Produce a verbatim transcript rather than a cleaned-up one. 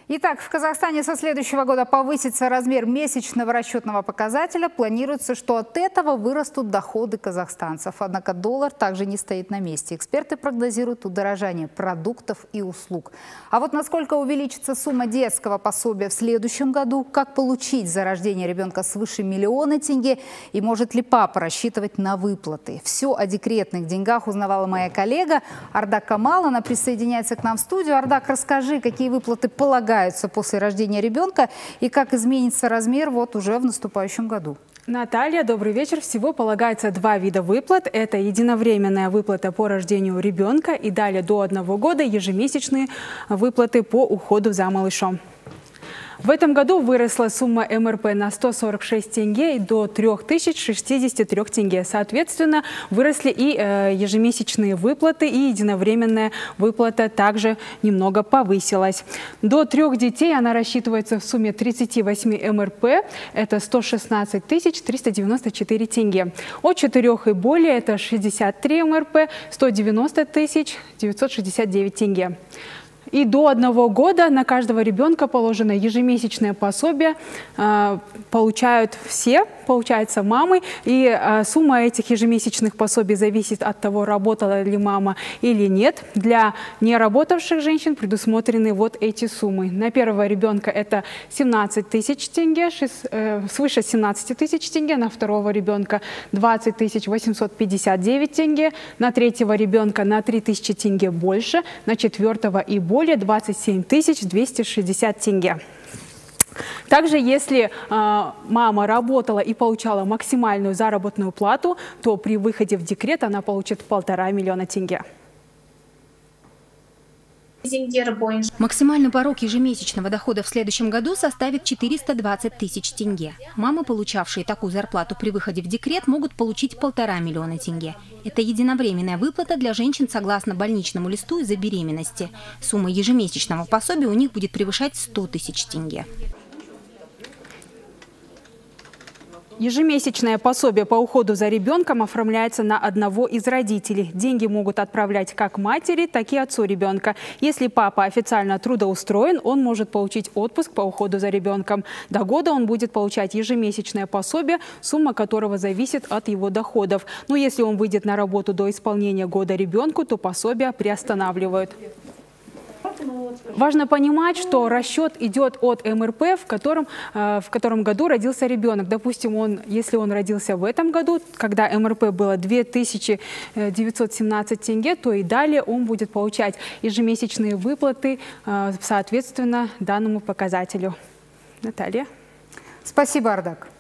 Итак, в Казахстане со следующего года повысится размер месячного расчетного показателя. Планируется, что от этого вырастут доходы казахстанцев. Однако доллар также не стоит на месте. Эксперты прогнозируют удорожание продуктов и услуг. А вот насколько увеличится сумма детского пособия в следующем году, как получить за рождение ребенка свыше миллиона тенге и может ли папа рассчитывать на выплаты. Все о декретных деньгах узнавала моя коллега Ардак Камал. Она присоединяется к нам в студию. Ардак, расскажи, какие выплаты полагаются после рождения ребенка и как изменится размер вот уже в наступающем году. Наталья, добрый вечер. Всего полагается два вида выплат. Это единовременная выплата по рождению ребенка и далее до одного года ежемесячные выплаты по уходу за малышом. В этом году выросла сумма эм эр пэ на сто сорок шесть тенге и до трёх тысяч шестидесяти трёх тенге. Соответственно, выросли и э, ежемесячные выплаты, и единовременная выплата также немного повысилась. До трех детей она рассчитывается в сумме тридцати восьми эм эр пэ, это сто шестнадцать тысяч триста девяносто четыре тенге. От четырех и более это шестьдесят три эм эр пэ, сто девяносто тысяч девятьсот шестьдесят девять тенге. И до одного года на каждого ребенка положено ежемесячное пособие. Э, получают все, получается, мамы. И э, сумма этих ежемесячных пособий зависит от того, работала ли мама или нет. Для неработавших женщин предусмотрены вот эти суммы. На первого ребенка это семнадцать тысяч тенге, шесть, э, свыше семнадцати тысяч тенге. На второго ребенка двадцать тысяч восемьсот пятьдесят девять тенге. На третьего ребенка на три тысячи тенге больше. На четвертого и больше. Более двадцать семь тысяч двести шестьдесят тенге. Также, если э, мама работала и получала максимальную заработную плату, то при выходе в декрет она получит полтора миллиона тенге. Максимальный порог ежемесячного дохода в следующем году составит четыреста двадцать тысяч тенге. Мамы, получавшие такую зарплату при выходе в декрет, могут получить полтора миллиона тенге. Это единовременная выплата для женщин согласно больничному листу из-за беременности. Сумма ежемесячного пособия у них будет превышать сто тысяч тенге. Ежемесячное пособие по уходу за ребенком оформляется на одного из родителей. Деньги могут отправлять как матери, так и отцу ребенка. Если папа официально трудоустроен, он может получить отпуск по уходу за ребенком. До года он будет получать ежемесячное пособие, сумма которого зависит от его доходов. Но если он выйдет на работу до исполнения года ребенку, то пособие приостанавливают. Важно понимать, что расчет идет от эм эр пэ, в котором, э, в котором году родился ребенок. Допустим, он, если он родился в этом году, когда эм эр пэ было две тысячи девятьсот семнадцать тенге, то и далее он будет получать ежемесячные выплаты э, соответственно данному показателю. Наталья. Спасибо, Ардак.